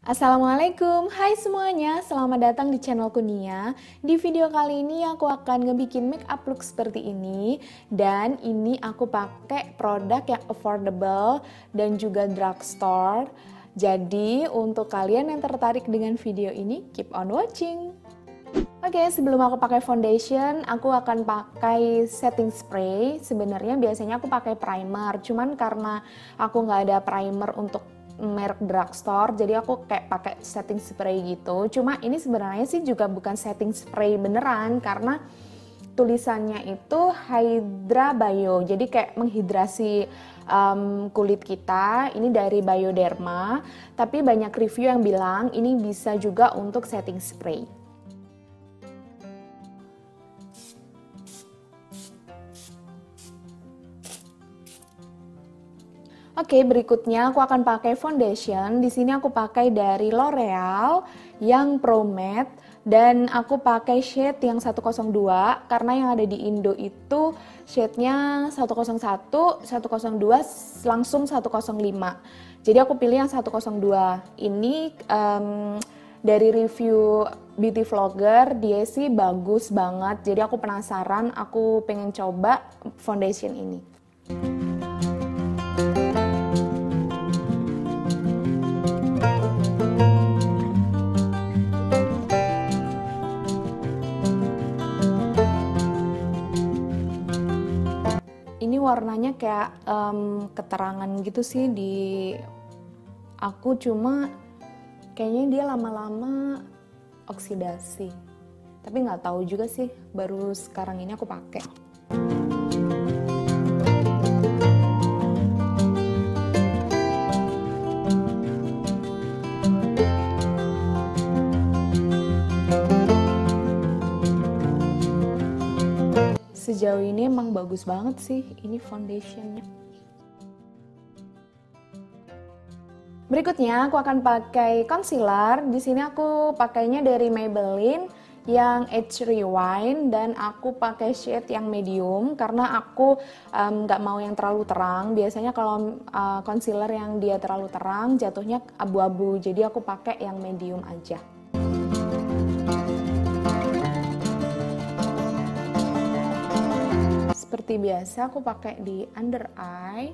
Assalamualaikum, hai semuanya, selamat datang di channelku Nia. Di video kali ini aku akan ngebikin makeup look seperti ini. Dan ini aku pakai produk yang affordable dan juga drugstore. Jadi untuk kalian yang tertarik dengan video ini, keep on watching. Oke, sebelum aku pakai foundation, aku akan pakai setting spray. Sebenarnya biasanya aku pakai primer, cuman karena aku nggak ada primer untuk merek drugstore, jadi aku kayak pakai setting spray gitu. Cuma ini sebenarnya sih juga bukan setting spray beneran, karena tulisannya itu Hydra Bio, jadi kayak menghidrasi kulit kita. Ini dari Bioderma, tapi banyak review yang bilang ini bisa juga untuk setting spray. Oke, berikutnya aku akan pakai foundation. Di sini aku pakai dari L'Oreal yang Pro Matte dan aku pakai shade yang 102 karena yang ada di Indo itu shade-nya 101, 102 langsung 105. Jadi aku pilih yang 102. Ini dari review beauty vlogger, dia sih bagus banget. Jadi aku penasaran, aku pengen coba foundation ini. Ini warnanya kayak keterangan gitu sih di aku, cuma kayaknya dia lama-lama oksidasi. Tapi nggak tahu juga sih, baru sekarang ini aku pakai. Sejauh ini emang bagus banget sih ini foundationnya. Berikutnya aku akan pakai concealer. Di sini aku pakainya dari Maybelline yang Age Rewind dan aku pakai shade yang medium karena aku nggak mau yang terlalu terang. Biasanya kalau concealer yang dia terlalu terang jatuhnya abu-abu. Jadi aku pakai yang medium aja. Seperti biasa aku pakai di under eye,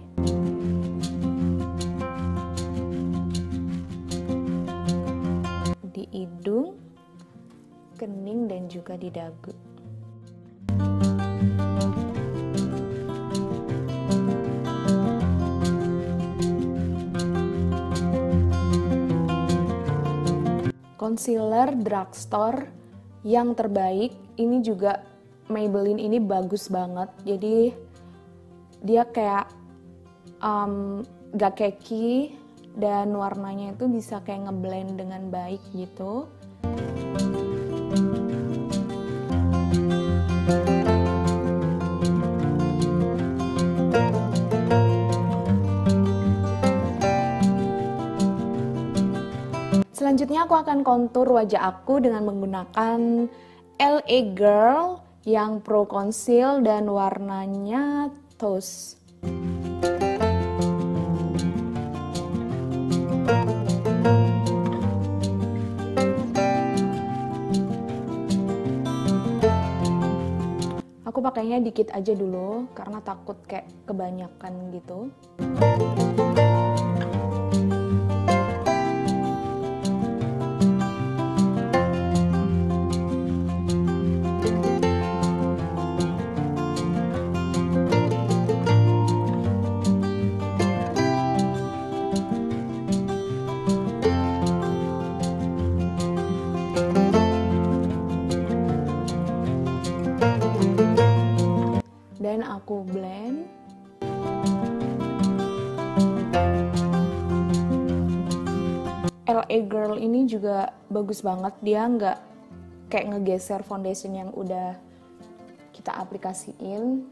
di hidung, kening, dan juga di dagu. Concealer drugstore yang terbaik, ini juga Maybelline ini bagus banget. Jadi dia kayak gak cakey dan warnanya itu bisa kayak ngeblend dengan baik gitu. Selanjutnya aku akan kontur wajah aku dengan menggunakan LA Girl yang Pro Conceal dan warnanya Toast. Aku pakainya dikit aja dulu karena takut kayak kebanyakan gitu. Dan aku blend. LA Girl ini juga bagus banget, dia nggak kayak ngegeser foundation yang udah kita aplikasiin.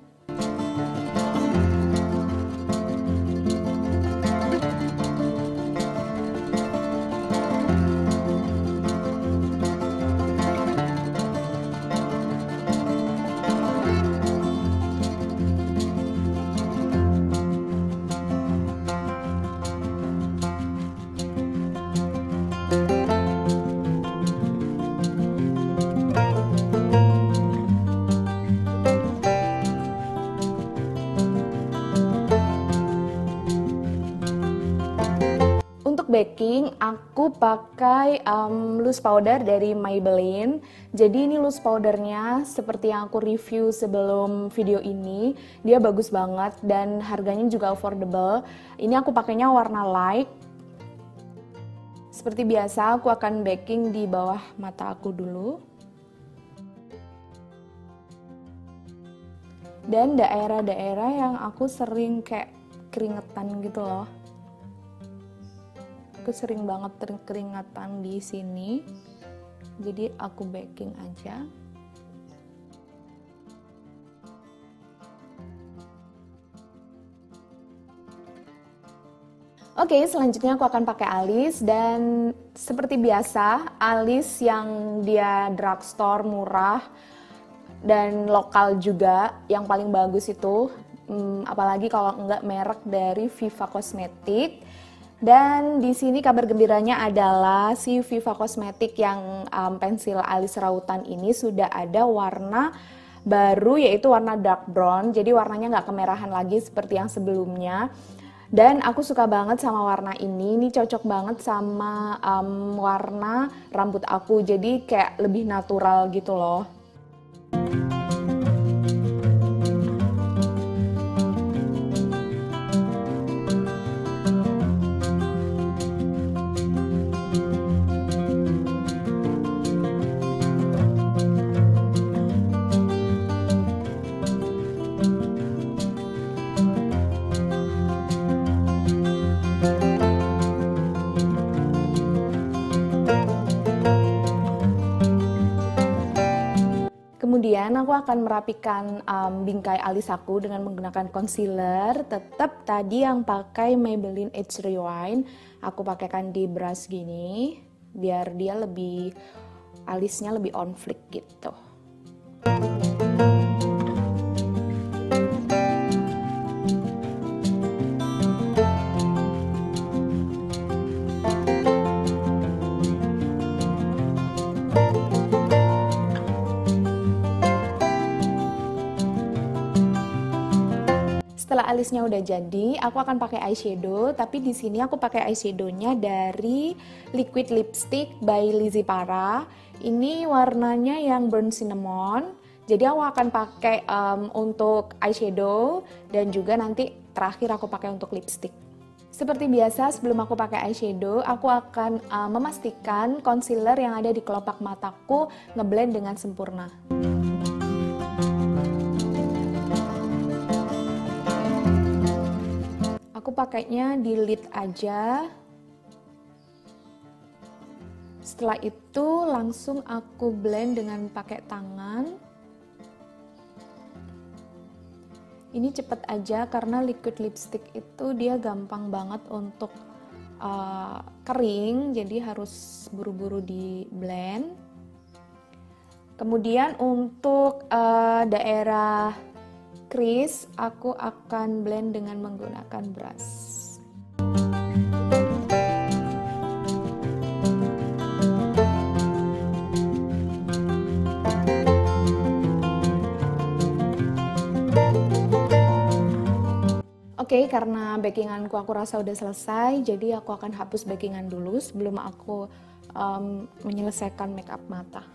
Untuk baking, aku pakai loose powder dari Maybelline. Jadi ini loose powdernya seperti yang aku review sebelum video ini. Dia bagus banget dan harganya juga affordable. Ini aku pakainya warna light. Seperti biasa, aku akan baking di bawah mata aku dulu. Dan daerah-daerah yang aku sering kayak keringetan gitu loh. Aku sering banget keringatan di sini, jadi aku baking aja. Oke, selanjutnya aku akan pakai alis dan seperti biasa alis yang dia drugstore murah dan lokal juga yang paling bagus itu, apalagi kalau enggak merek dari Viva Cosmetic. Dan di sini kabar gembiranya adalah si Viva Cosmetic yang pensil alis rautan ini sudah ada warna baru, yaitu warna dark brown. Jadi warnanya nggak kemerahan lagi seperti yang sebelumnya. Dan aku suka banget sama warna ini cocok banget sama warna rambut aku. Jadi kayak lebih natural gitu loh. Kemudian aku akan merapikan bingkai alis aku dengan menggunakan concealer. Tetap tadi yang pakai Maybelline Age Rewind, aku pakaikan di brush gini, biar dia lebih, alisnya lebih on flick gitu. Setelah alisnya udah jadi, aku akan pakai eyeshadow. Tapi di sini aku pakai eyeshadownya dari Liquid Lipstick by Lizzy Para. Ini warnanya yang burnt cinnamon. Jadi aku akan pakai untuk eyeshadow dan juga nanti terakhir aku pakai untuk lipstick. Seperti biasa, sebelum aku pakai eyeshadow, aku akan memastikan concealer yang ada di kelopak mataku ngeblend dengan sempurna. Aku pakainya di lid aja. Setelah itu langsung aku blend dengan pakai tangan. Ini cepet aja karena liquid lipstick itu dia gampang banget untuk kering, jadi harus buru-buru di blend. Kemudian untuk daerah crease, aku akan blend dengan menggunakan brush. Oke, karena bakinganku aku rasa udah selesai, jadi aku akan hapus bakingan dulu sebelum aku menyelesaikan makeup mata.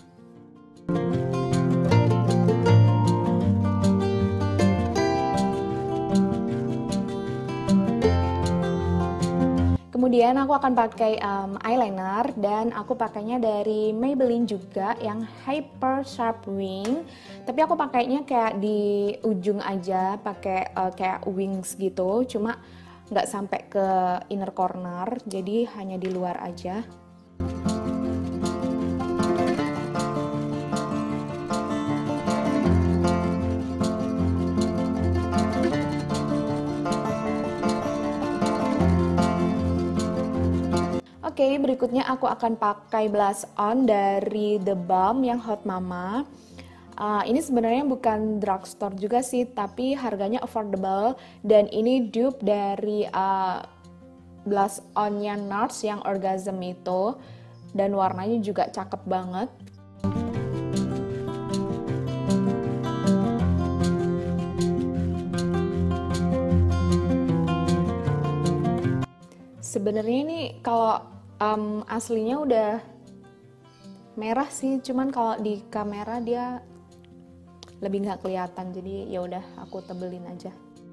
Kemudian aku akan pakai eyeliner dan aku pakainya dari Maybelline juga yang Hyper Sharp Wing. Tapi aku pakainya kayak di ujung aja, pakai kayak wings gitu, cuma nggak sampai ke inner corner, jadi hanya di luar aja. Oke, berikutnya aku akan pakai blush on dari The Balm yang Hot Mama. Ini sebenarnya bukan drugstore juga sih, tapi harganya affordable. Dan ini dupe dari blush onnya NARS yang Orgasm itu. dan warnanya juga cakep banget. Sebenarnya ini kalau aslinya udah merah sih, cuman kalau di kamera dia lebih nggak kelihatan, jadi ya udah aku tebelin aja.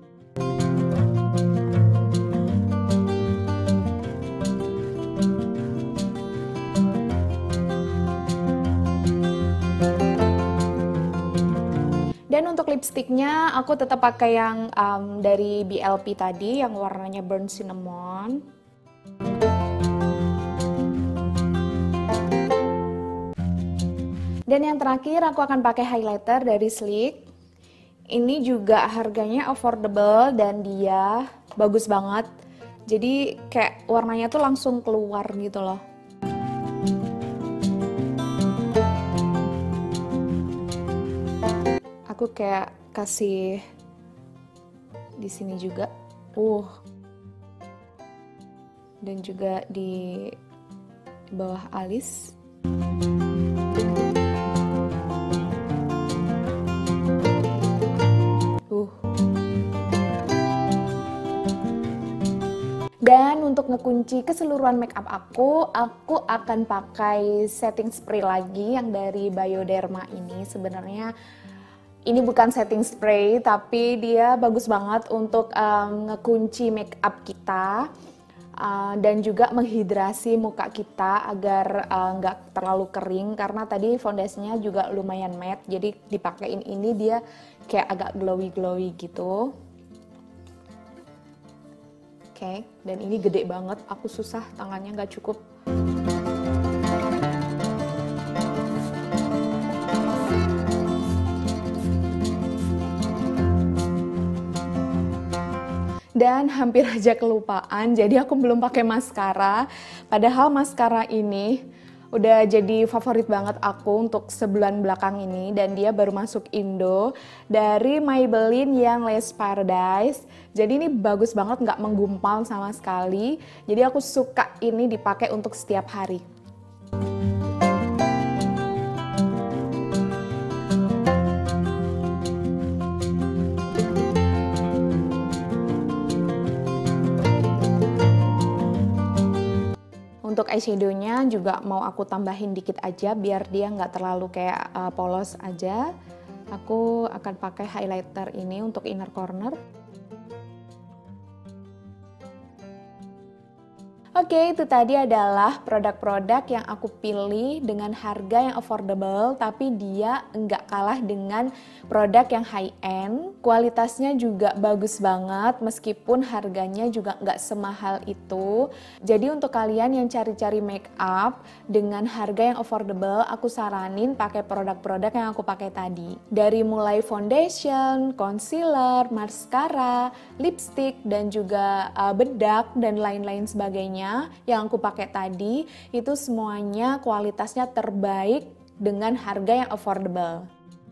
Dan untuk lipstiknya aku tetap pakai yang dari BLP tadi yang warnanya Burnt Cinnamon. Dan yang terakhir aku akan pakai highlighter dari Sleek. Ini juga harganya affordable dan dia bagus banget. Jadi kayak warnanya tuh langsung keluar gitu loh. Aku kayak kasih di sini juga, dan juga di bawah alis. Dan untuk ngekunci keseluruhan makeup aku akan pakai setting spray lagi yang dari Bioderma ini. Sebenarnya ini bukan setting spray, tapi dia bagus banget untuk ngekunci makeup kita dan juga menghidrasi muka kita agar nggak terlalu kering, karena tadi fondasinya juga lumayan matte, jadi dipakein ini dia kayak agak glowy gitu. Oke, dan ini gede banget, aku susah, tangannya nggak cukup. Dan hampir aja kelupaan, jadi aku belum pakai maskara. Padahal maskara ini udah jadi favorit banget aku untuk sebulan belakang ini, dan dia baru masuk Indo dari Maybelline yang Lace Paradise. Jadi ini bagus banget, nggak menggumpal sama sekali. Jadi aku suka ini dipakai untuk setiap hari. Untuk eyeshadownya juga mau aku tambahin dikit aja biar dia nggak terlalu kayak polos aja. Aku akan pakai highlighter ini untuk inner corner. Oke, itu tadi adalah produk-produk yang aku pilih dengan harga yang affordable, tapi dia nggak kalah dengan produk yang high-end. Kualitasnya juga bagus banget, meskipun harganya juga nggak semahal itu. Jadi untuk kalian yang cari-cari make up dengan harga yang affordable, aku saranin pakai produk-produk yang aku pakai tadi. Dari mulai foundation, concealer, mascara, lipstick, dan juga bedak, dan lain-lain sebagainya yang aku pakai tadi, itu semuanya kualitasnya terbaik dengan harga yang affordable.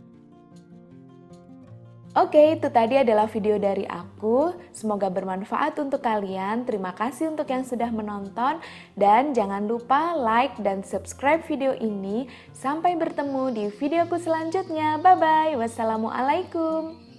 Oke, itu tadi adalah video dari aku. Semoga bermanfaat untuk kalian. Terima kasih untuk yang sudah menonton, dan jangan lupa like dan subscribe video ini. Sampai bertemu di videoku selanjutnya. Bye bye. Wassalamualaikum.